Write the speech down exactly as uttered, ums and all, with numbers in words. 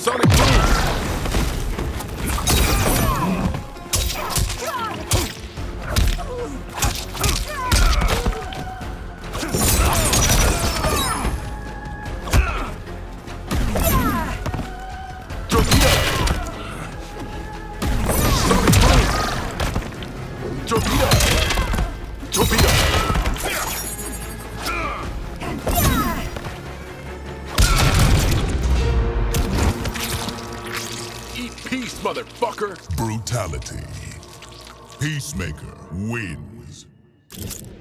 Sonic boom! Torpedo! Sonic boom! Torpedo! Torpedo! Eat peace, motherfucker! Brutality. Peacemaker wins.